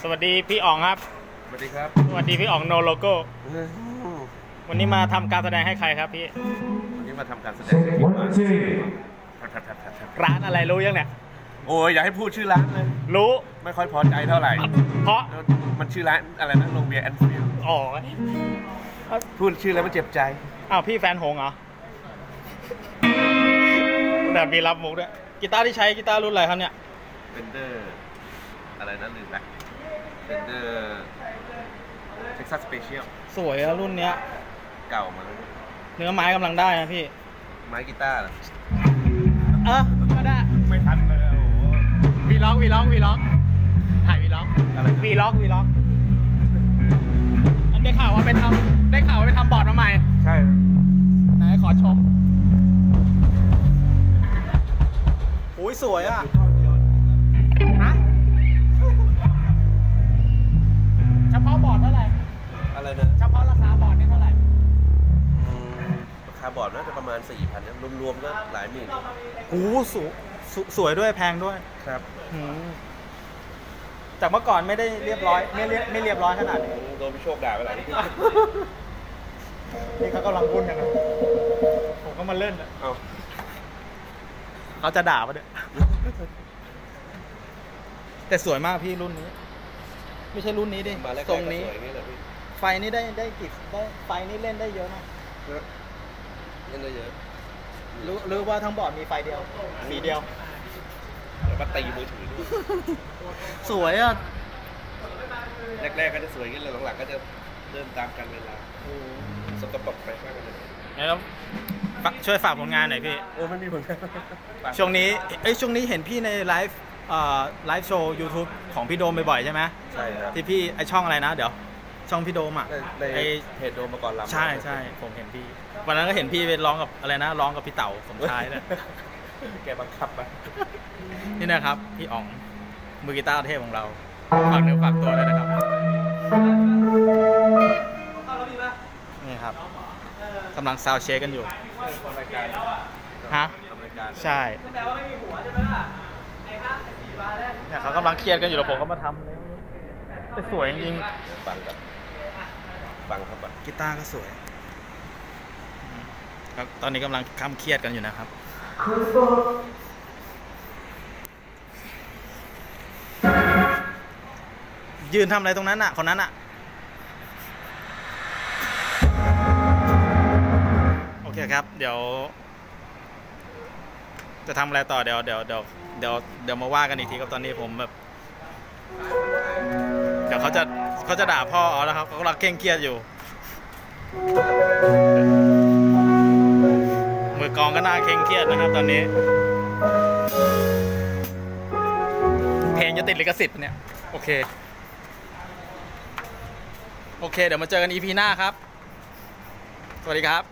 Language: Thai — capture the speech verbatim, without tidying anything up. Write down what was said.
สวัสดีพี่อ๋องครับสวัสดีครับสวัสดีพี่อ๋องโนโลโก้วันนี้มาทำการแสดงให้ใครครับพี่วันนี้มาทำการแสดงให้ร้านอะไรรู้ยังเนี่ยโอ้ยอย่าให้พูดชื่อร้านเลยรู้ไม่ค่อยพอใจเท่าไหร่เพราะมันชื่อร้านอะไรนะโรงเบียร์แอนฟิลด์อ๋อพูดชื่อแล้วมันเจ็บใจอ้าวพี่แฟนหงเหรอแบบมีรับมุกด้วยกีตาร์ที่ใช้กีตาร์รุ่นอะไรครับเนี่ยเบนเดอร์อะไรนะลืมละเบนเดอร์เท็กซัสสเปเชียลสวยอะรุ่นเนี้ยเก่ามาแล้วเนื้อไม้กำลังได้นะพี่ไม้กีตาร์เหรอเออก็ได้ไม่ทันเลยโอ้โหวีล็อกวีล็อกวีล็อกถ่ายวีล็อกอะไรวีล็อกวีล็อกอันได้ข่าวว่าไปทำได้ข่าวว่าไปทำบอร์ดมาใหม่ใช่ไหนขอชมโอ้ยสวยอ่ะฮะเฉพาะบอร์ดเท่าไหร่อะไรนะเฉพาะราคาบอร์ดนี่เท่าไหร่ราคาบอร์ดน่าจะประมาณสี่พันนะรวมๆก็หลายหมื่นโอ้สวยสวยด้วยแพงด้วยครับจากเมื่อก่อนไม่ได้เรียบร้อยไม่เรียบไม่เรียบร้อยขนาดนี้โดนพี่โชคด่าไปหลายทีนี่เขากำลังวุ่นกันนะผมก็มาเล่นอ่ะเขาจะด่าปะเนี่ยแต่สวยมากพี่รุ่นนี้ไม่ใช่รุ่นนี้ดิทรงนี้ไฟนี่ได้ได้กี่ได้ไฟนี่เล่นได้เยอะนะเล่นได้เยอะรู้รู้ว่าทั้งบอร์ดมีไฟเดียวสีเดียวแล้วก็ตีมือถือด้วยสวยอ่ะแรกๆก็จะสวยกันเลยหลังๆก็จะเริ่มตามกันเวลาสกปรกไปมากเลยแล้วช่วยฝากผลงานหน่อยพี่โอ้ไม่มีผลงานช่วงนี้เอ้ยช่วงนี้เห็นพี่ในไลฟ์ไลฟ์โชว์ ยูทูบ ของพี่โดมบ่อยๆใช่ไหมใช่ครับที่พี่ไอช่องอะไรนะเดี๋ยวช่องพี่โดมอ่ะในเพจโดมมาก่อนลำใช่ใช่ผมเห็นพี่วันนั้นก็เห็นพี่ไปร้องกับอะไรนะร้องกับพี่เต๋าสมชายเลยแกบังคับไปนี่นะครับพี่อ๋องมือกีตาร์เทพของเราฝากเนื้อฝากตัวเลยนะครับนี่ครับกำลังซาวเช็คกันอยู่ฮะใช่เนี่ยเขากำลังเครียดกันอยู่แล้วผมก็มาทำเลยแต่สวยจริงฟังกับฟังครับกีตาร์ก็สวยครับตอนนี้กำลังคำเครียดกันอยู่นะครับยืนทำอะไรตรงนั้นอ่ะคนนั้นอ่ะโอเคครับเดี๋ยวจะทำอะไรต่อเดี๋ยวเดี๋ยวเดี๋ยวเดี๋ยวเดี๋ยวมาว่ากันอีกทีครับตอนนี้ผมแบบเดี๋ยวเขาจะเขาจะด่าพ่อเอาแล้วครับเขากำลังเคร่งเครียดอยู่มือกองก็น่าเคร่งเครียดนะครับตอนนี้เพลงจะติดลิขสิทธิ์เนี่ยโอเคโอเคเดี๋ยวมาเจอกัน อี พี หน้าครับสวัสดีครับ